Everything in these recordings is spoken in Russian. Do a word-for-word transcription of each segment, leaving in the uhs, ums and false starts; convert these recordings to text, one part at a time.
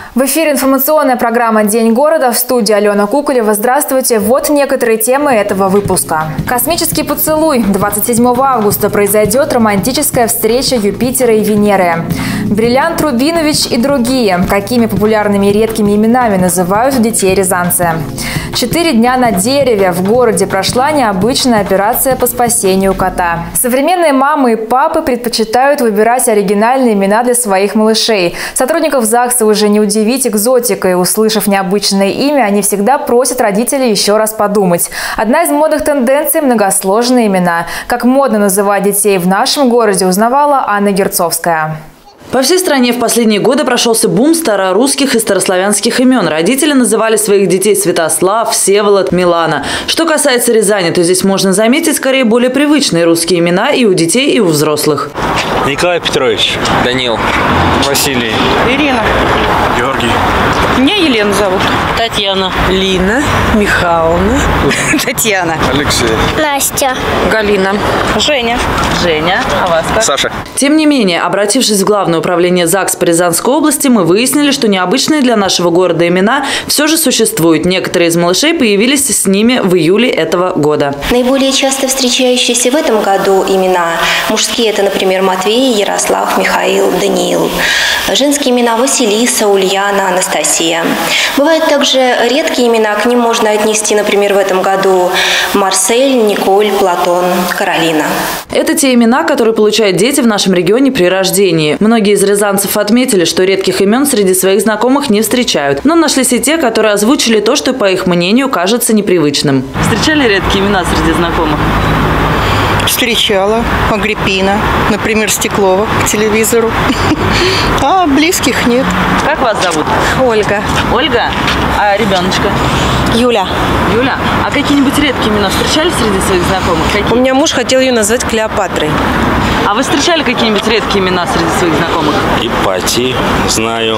В эфире информационная программа «День города», в студии Алена Куколева. Здравствуйте. Вот некоторые темы этого выпуска. Космический поцелуй. двадцать седьмого августа произойдет романтическая встреча Юпитера и Венеры. Бриллиант Рубинович и другие. Какими популярными и редкими именами называют детей рязанцы? Четыре дня на дереве. В городе прошла необычная операция по спасению кота. Современные мамы и папы предпочитают выбирать оригинальные имена для своих малышей. Сотрудников ЗАГСа уже не удивить экзотикой. Услышав необычное имя, они всегда просят родителей еще раз подумать. Одна из модных тенденций – многосложные имена. Как модно называть детей в нашем городе, узнавала Анна Герцовская. По всей стране в последние годы прошелся бум старорусских и старославянских имен. Родители называли своих детей Святослав, Всеволод, Милана. Что касается Рязани, то здесь можно заметить скорее более привычные русские имена и у детей, и у взрослых. Николай Петрович. Данил. Василий. Ирина. Георгий. Меня Елена зовут. Татьяна. Лина. Михайловна. Татьяна. Алексей. Настя. Галина. Женя. Женя. А вас как? Саша. Тем не менее, обратившись в Главное управление ЗАГС по Рязанской области, мы выяснили, что необычные для нашего города имена все же существуют. Некоторые из малышей появились с ними в июле этого года. Наиболее часто встречающиеся в этом году имена мужские – это, например, Матвей, Ярослав, Михаил, Даниил. Женские имена – Василиса, Ульяна, Анастасия. Бывают также редкие имена, к ним можно отнести, например, в этом году Марсель, Николь, Платон, Каролина. Это те имена, которые получают дети в нашем регионе при рождении. Многие из рязанцев отметили, что редких имен среди своих знакомых не встречают. Но нашлись и те, которые озвучили то, что, по их мнению, кажется непривычным. Встречали редкие имена среди знакомых? Встречала. Агриппина. Например, Стеклова по телевизору. А близких нет. Как вас зовут? Ольга. Ольга? А ребеночка? Юля. Юля? А какие-нибудь редкие имена встречали среди своих знакомых? Какие? У меня муж хотел ее назвать Клеопатрой. А вы встречали какие-нибудь редкие имена среди своих знакомых? Ипатий знаю.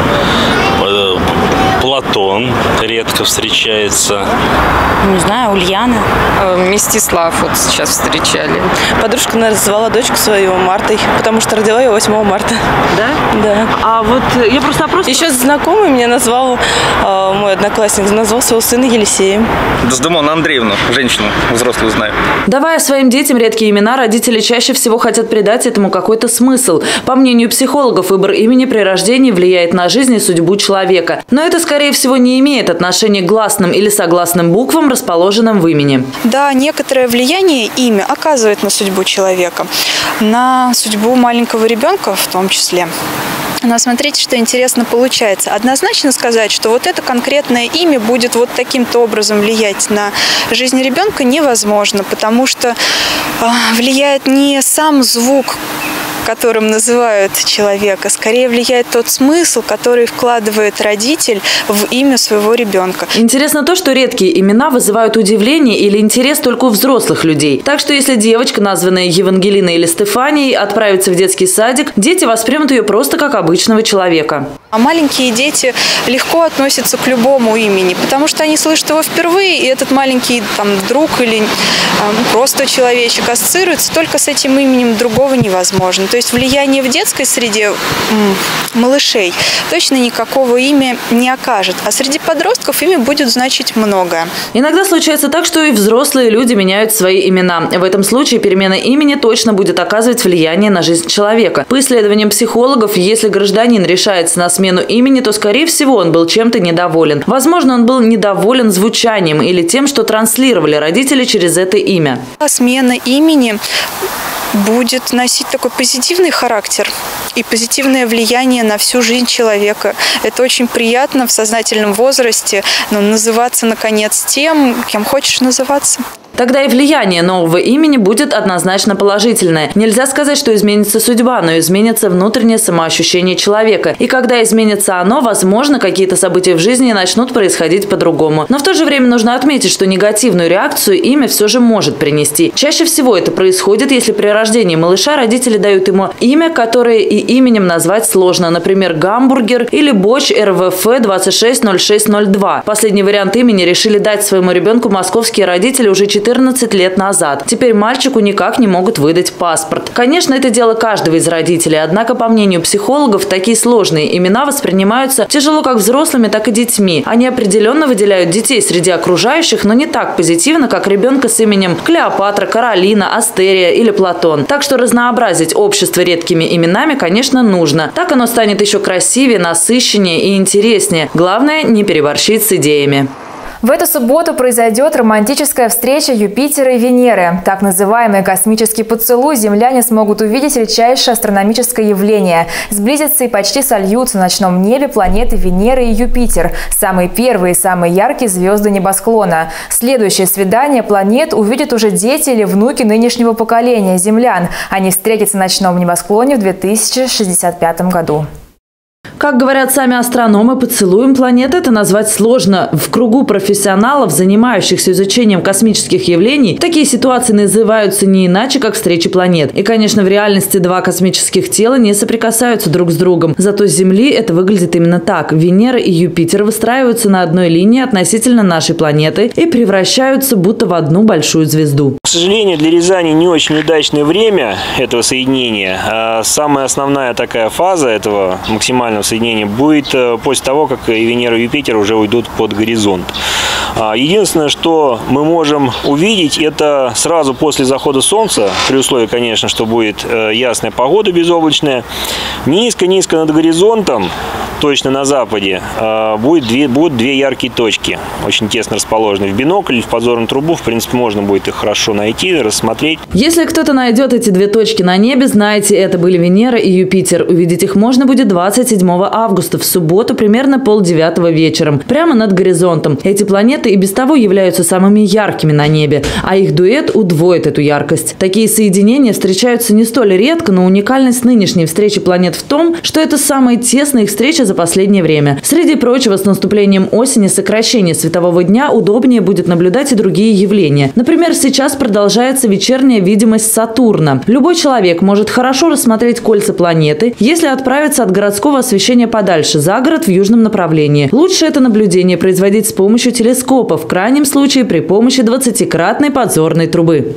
Платон редко встречается. Не знаю, Ульяна. Мстислав вот сейчас встречали. Подружка назвала дочку свою Мартой, потому что родила ее восьмого марта. Да? Да. А вот я просто опрос... Еще знакомый меня назвал, э, мой одноклассник, назвал своего сына Елисеем. Дездемона Андреевну, женщину взрослую знаю. Давая своим детям редкие имена, родители чаще всего хотят придать этому какой-то смысл. По мнению психологов, выбор имени при рождении влияет на жизнь и судьбу человека. Но это, скорее всего, не имеет отношения к гласным или согласным буквам, расположенным в имени. Да, некоторое влияние имя оказывает на судьбу человека, на судьбу маленького ребенка в том числе. Но смотрите, что интересно получается. Однозначно сказать, что вот это конкретное имя будет вот таким-то образом влиять на жизнь ребенка, невозможно, потому что э, влияет не сам звук, которым называют человека, скорее влияет тот смысл, который вкладывает родитель в имя своего ребенка. Интересно то, что редкие имена вызывают удивление или интерес только у взрослых людей. Так что если девочка, названная Евангелиной или Стефанией, отправится в детский садик, дети воспримут ее просто как обычного человека. А маленькие дети легко относятся к любому имени, потому что они слышат его впервые, и этот маленький там, друг или э, просто человечек ассоциируется только с этим именем, другого невозможно. То есть влияние в детской среде малышей точно никакого имя не окажет. А среди подростков имя будет значить многое. Иногда случается так, что и взрослые люди меняют свои имена. В этом случае перемена имени точно будет оказывать влияние на жизнь человека. По исследованиям психологов, если гражданин решается на смену имени, то, скорее всего, он был чем-то недоволен. Возможно, он был недоволен звучанием или тем, что транслировали родители через это имя. Смена имени будет носить такой позитивный характер и позитивное влияние на всю жизнь человека. Это очень приятно в сознательном возрасте, но называться, наконец, тем, кем хочешь называться. Тогда и влияние нового имени будет однозначно положительное. Нельзя сказать, что изменится судьба, но изменится внутреннее самоощущение человека. И когда изменится оно, возможно, какие-то события в жизни начнут происходить по-другому. Но в то же время нужно отметить, что негативную реакцию имя все же может принести. Чаще всего это происходит, если при рождении малыша родители дают ему имя, которое и именем назвать сложно. Например, Гамбургер или Боч эр вэ эф двадцать шесть ноль шесть ноль два. Последний вариант имени решили дать своему ребенку московские родители уже четыре четырнадцать лет назад. Теперь мальчику никак не могут выдать паспорт. Конечно, это дело каждого из родителей, однако, по мнению психологов, такие сложные имена воспринимаются тяжело как взрослыми, так и детьми. Они определенно выделяют детей среди окружающих, но не так позитивно, как ребенка с именем Клеопатра, Каролина, Астерия или Платон. Так что разнообразить общество редкими именами, конечно, нужно. Так оно станет еще красивее, насыщеннее и интереснее. Главное, не переборщить с идеями. В эту субботу произойдет романтическая встреча Юпитера и Венеры. Так называемый космический поцелуй земляне смогут увидеть редчайшее астрономическое явление. Сблизятся и почти сольются на ночном небе планеты Венера и Юпитер. Самые первые и самые яркие звезды небосклона. Следующее свидание планет увидят уже дети или внуки нынешнего поколения землян. Они встретятся на ночном небосклоне в две тысячи шестьдесят пятом году. Как говорят сами астрономы, поцелуем планет это назвать сложно. В кругу профессионалов, занимающихся изучением космических явлений, такие ситуации называются не иначе, как встречи планет. И, конечно, в реальности два космических тела не соприкасаются друг с другом. Зато с Земли это выглядит именно так. Венера и Юпитер выстраиваются на одной линии относительно нашей планеты и превращаются будто в одну большую звезду. К сожалению, для Рязани не очень удачное время этого соединения. А самая основная такая фаза этого максимального соединения будет после того, как и Венера и Юпитер уже уйдут под горизонт. Единственное, что мы можем увидеть, это сразу после захода Солнца, при условии, конечно, что будет ясная погода, безоблачная, низко-низко над горизонтом, точно на западе, будет две, будут две яркие точки, очень тесно расположенные. В бинокль или в подзорную трубу, в принципе, можно будет их хорошо найти, рассмотреть. Если кто-то найдет эти две точки на небе, знайте, это были Венера и Юпитер. Увидеть их можно будет двадцать седьмого августа, в субботу, примерно полдевятого вечером, прямо над горизонтом. Эти планеты и без того являются самыми яркими на небе, а их дуэт удвоит эту яркость. Такие соединения встречаются не столь редко, но уникальность нынешней встречи планет в том, что это самая тесная их встреча за последнее время. Среди прочего, с наступлением осени сокращение светового дня удобнее будет наблюдать и другие явления. Например, сейчас продолжается вечерняя видимость Сатурна. Любой человек может хорошо рассмотреть кольца планеты, если отправиться от городского освещения подальше, за город в южном направлении. Лучше это наблюдение производить с помощью телескопа, в крайнем случае при помощи двадцатикратной подзорной трубы.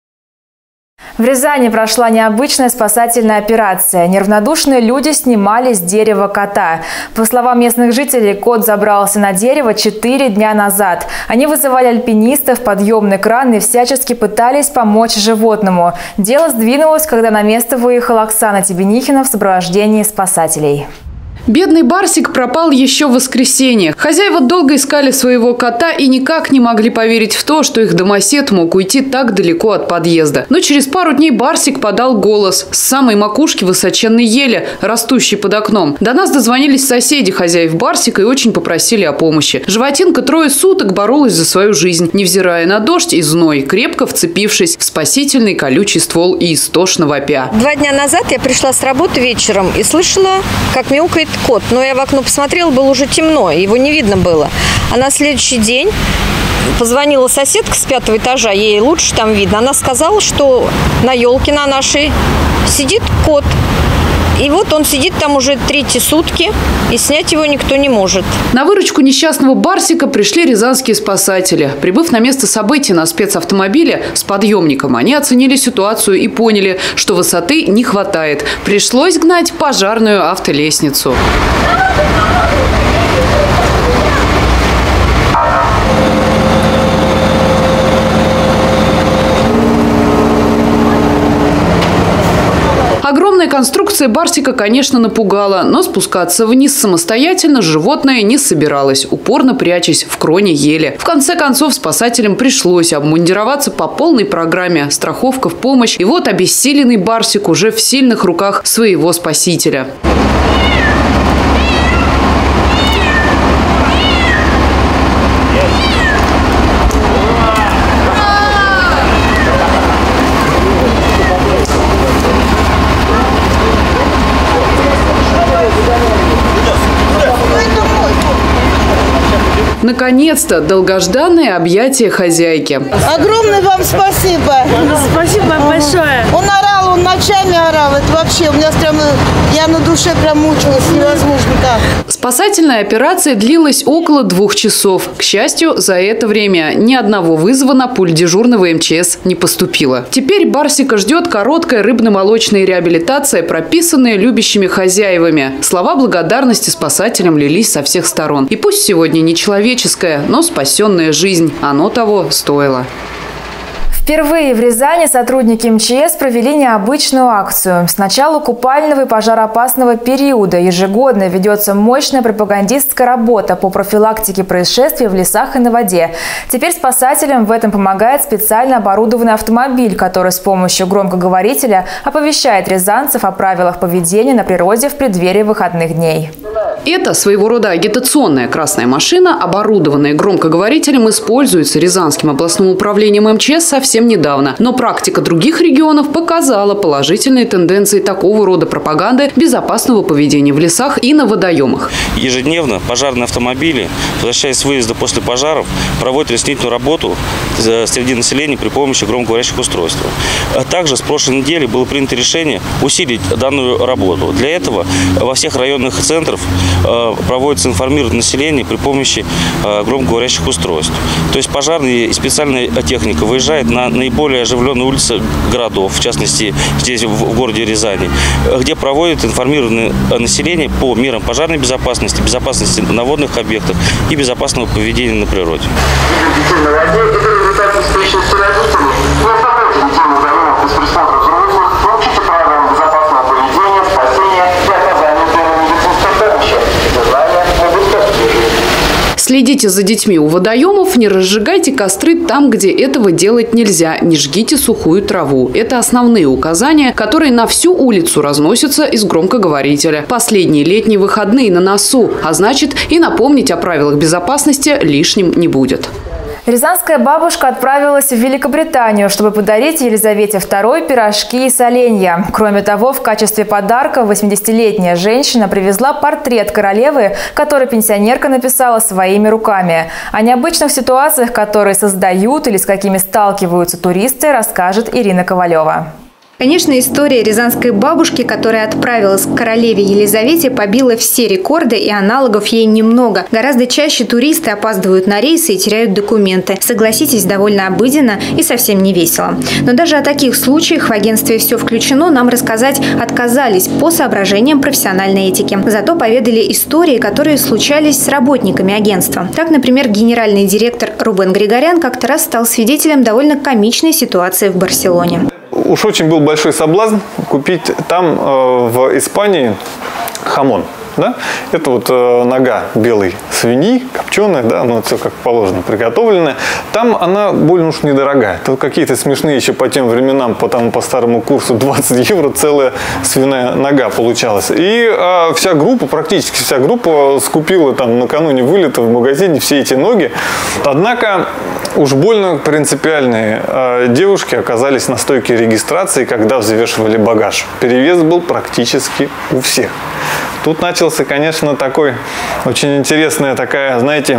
В Рязани прошла необычная спасательная операция. Неравнодушные люди снимали с дерева кота. По словам местных жителей, кот забрался на дерево четыре дня назад. Они вызывали альпинистов, подъемный кран и всячески пытались помочь животному. Дело сдвинулось, когда на место выехала Оксана Тебенихина в сопровождении спасателей. Бедный Барсик пропал еще в воскресенье. Хозяева долго искали своего кота и никак не могли поверить в то, что их домосед мог уйти так далеко от подъезда. Но через пару дней Барсик подал голос с самой макушки высоченной ели, растущей под окном. До нас дозвонились соседи хозяев Барсика и очень попросили о помощи. Животинка трое суток боролась за свою жизнь, невзирая на дождь и зной, крепко вцепившись в спасительный колючий ствол и истошно вопя. Два дня назад я пришла с работы вечером и слышала, как мяукает кот. Но я в окно посмотрела, было уже темно, его не видно было. А на следующий день позвонила соседка с пятого этажа, ей лучше там видно. Она сказала, что на елке на нашей сидит кот. И вот он сидит там уже третьи сутки, и снять его никто не может. На выручку несчастного Барсика пришли рязанские спасатели. Прибыв на место событий на спецавтомобиле с подъемником, они оценили ситуацию и поняли, что высоты не хватает. Пришлось гнать пожарную автолестницу. Огромная конструкция Барсика, конечно, напугала, но спускаться вниз самостоятельно животное не собиралось, упорно прячась в кроне ели. В конце концов, спасателям пришлось обмундироваться по полной программе, страховка в помощь. И вот обессиленный Барсик уже в сильных руках своего спасителя. Наконец-то долгожданное объятие хозяйки. Огромное вам спасибо. Спасибо вам большое. Он орал, он ночами орал. Это вообще, у меня прям, я на душе прям мучилась, невозможно как. Спасательная операция длилась около двух часов. К счастью, за это время ни одного вызова на пульт дежурного эм че эс не поступило. Теперь Барсика ждет короткая рыбно-молочная реабилитация, прописанная любящими хозяевами. Слова благодарности спасателям лились со всех сторон. И пусть сегодня не человеческая, но спасенная жизнь. Оно того стоило. Впервые в Рязани сотрудники эм че эс провели необычную акцию. С начала купального и пожароопасного периода ежегодно ведется мощная пропагандистская работа по профилактике происшествий в лесах и на воде. Теперь спасателям в этом помогает специально оборудованный автомобиль, который с помощью громкоговорителя оповещает рязанцев о правилах поведения на природе в преддверии выходных дней. Это своего рода агитационная красная машина, оборудованная громкоговорителем, используется Рязанским областным управлением эм че эс совсем недавно. Но практика других регионов показала положительные тенденции такого рода пропаганды безопасного поведения в лесах и на водоемах. Ежедневно пожарные автомобили, возвращаясь с выезда после пожаров, проводят разъяснительную работу среди населения при помощи громкоговорящих устройств. А также с прошлой недели было принято решение усилить данную работу. Для этого во всех районных центрах проводится информирование населения при помощи громкоговорящих устройств. То есть пожарные и специальная техника выезжает на наиболее оживленные улицы городов, в частности здесь в городе Рязани, где проводят информирование население по мерам пожарной безопасности, безопасности на водных объектах и безопасного поведения на природе. Следите за детьми у водоемов, не разжигайте костры там, где этого делать нельзя, не жгите сухую траву. Это основные указания, которые на всю улицу разносятся из громкоговорителя. Последние летние выходные на носу, а значит и напомнить о правилах безопасности лишним не будет. Рязанская бабушка отправилась в Великобританию, чтобы подарить Елизавете второй пирожки и соленья. Кроме того, в качестве подарка восьмидесятилетняя женщина привезла портрет королевы, который пенсионерка написала своими руками. О необычных ситуациях, которые создают или с какими сталкиваются туристы, расскажет Ирина Ковалева. Конечно, история рязанской бабушки, которая отправилась к королеве Елизавете, побила все рекорды, и аналогов ей немного. Гораздо чаще туристы опаздывают на рейсы и теряют документы. Согласитесь, довольно обыденно и совсем не весело. Но даже о таких случаях в агентстве «Все включено» нам рассказать отказались по соображениям профессиональной этики. Зато поведали истории, которые случались с работниками агентства. Так, например, генеральный директор Рубен Григорян как-то раз стал свидетелем довольно комичной ситуации в Барселоне. Уж очень был большой соблазн купить там, э, в Испании, хамон. Да? Это вот э, нога белой свиньи, копченая, да, ну, все как положено, приготовленная. Там она больно уж недорогая. Это какие-то смешные еще по тем временам, по, тому, по старому курсу двадцать евро целая свиная нога получалась. И э, вся группа, практически вся группа скупила там накануне вылета в магазине все эти ноги. Однако уж больно принципиальные э, девушки оказались на стойке регистрации, когда взвешивали багаж. Перевес был практически у всех. Тут начался, конечно, такой очень интересная такая, знаете,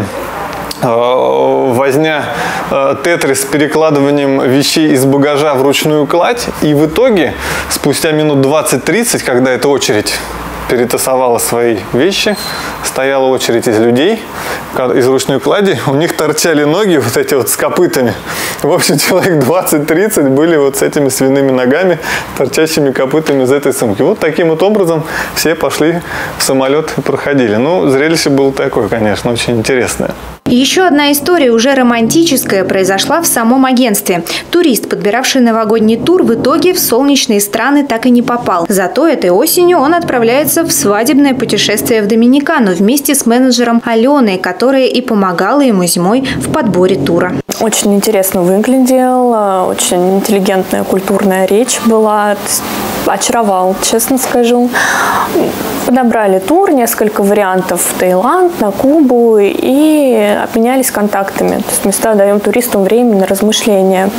возня тетрис с перекладыванием вещей из багажа в ручную кладь. И в итоге, спустя минут двадцать-тридцать, когда эта очередь перетасовала свои вещи, стояла очередь из людей, из ручной клади, у них торчали ноги вот эти вот с копытами. В общем, человек двадцать-тридцать были вот с этими свиными ногами, торчащими копытами из этой сумки. Вот таким вот образом все пошли в самолет и проходили. Ну, зрелище было такое, конечно, очень интересное. Еще одна история, уже романтическая, произошла в самом агентстве. Турист, подбиравший новогодний тур, в итоге в солнечные страны так и не попал. Зато этой осенью он отправляется в свадебное путешествие в Доминикану вместе с менеджером Аленой, которая и помогала ему зимой в подборе тура. Очень интересно выглядел, очень интеллигентная культурная речь была, очаровал, честно скажу. Подобрали тур, несколько вариантов в Таиланд, на Кубу и обменялись контактами. То есть мы всегда даем туристам время на размышления.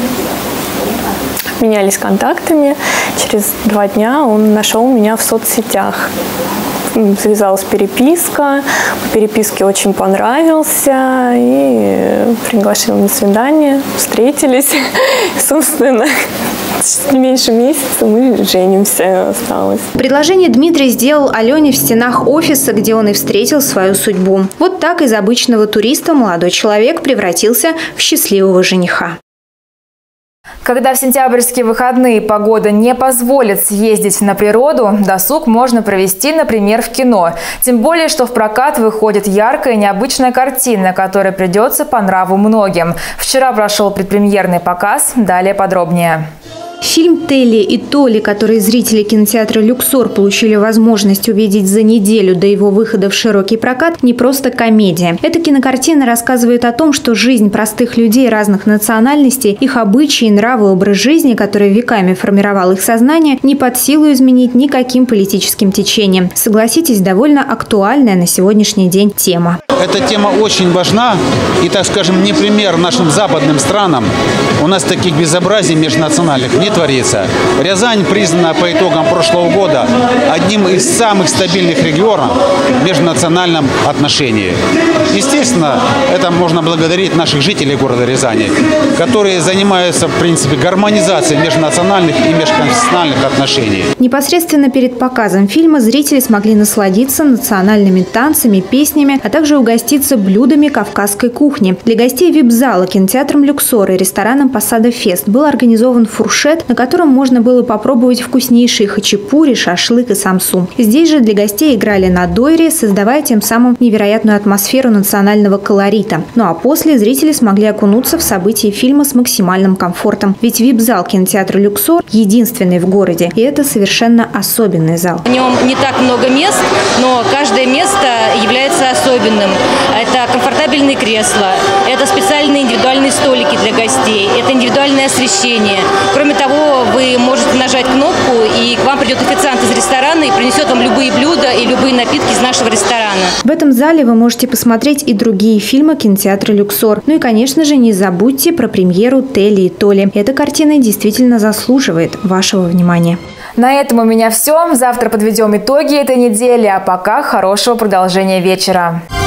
Обменялись контактами. Через два дня он нашел меня в соцсетях. завязалась переписка. По переписке очень понравился и пригласил на свидание. Встретились. Собственно, меньше месяца мы женимся осталось. Предложение Дмитрий сделал Алене в стенах офиса, где он и встретил свою судьбу. Вот так из обычного туриста молодой человек превратился в счастливого жениха. Когда в сентябрьские выходные погода не позволит съездить на природу, досуг можно провести, например, в кино. Тем более, что в прокат выходит яркая и необычная картина, которая придется по нраву многим. Вчера прошел предпремьерный показ, далее подробнее. Фильм «Телли и Толли», который зрители кинотеатра «Люксор» получили возможность увидеть за неделю до его выхода в широкий прокат, не просто комедия. Эта кинокартина рассказывает о том, что жизнь простых людей разных национальностей, их обычаи, нравы, образ жизни, который веками формировал их сознание, не под силу изменить никаким политическим течением. Согласитесь, довольно актуальная на сегодняшний день тема. Эта тема очень важна и, так скажем, не пример нашим западным странам. У нас таких безобразий межнациональных не творится. Рязань признана по итогам прошлого года одним из самых стабильных регионов в межнациональном отношении. Естественно, это можно благодарить наших жителей города Рязани, которые занимаются, в принципе, гармонизацией межнациональных и межконфессиональных отношений. Непосредственно перед показом фильма зрители смогли насладиться национальными танцами, песнями, а также угоститься блюдами кавказской кухни. Для гостей вип-зала кинотеатром «Люксор» и рестораном «Посада Фест» был организован фуршет, на котором можно было попробовать вкуснейшие хачапури, шашлык и самсу. Здесь же для гостей играли на дойре, создавая тем самым невероятную атмосферу национального колорита. Ну а после зрители смогли окунуться в события фильма с максимальным комфортом. Ведь вип-зал кинотеатра «Люксор» единственный в городе, и это совершенно особенный зал. В нем не так много мест, но каждое место является особенным. Это комфортабельные кресла, это специальные индивидуальные столики для гостей, это индивидуальное освещение. Кроме того, вы можете нажать кнопку, и к вам придет официант из ресторана и принесет вам любые блюда и любые напитки из нашего ресторана. В этом зале вы можете посмотреть и другие фильмы кинотеатра «Люксор». Ну и, конечно же, не забудьте про премьеру «Телли и Толли». Эта картина действительно заслуживает вашего внимания. На этом у меня все. Завтра подведем итоги этой недели, а пока хорошего продолжения вечера.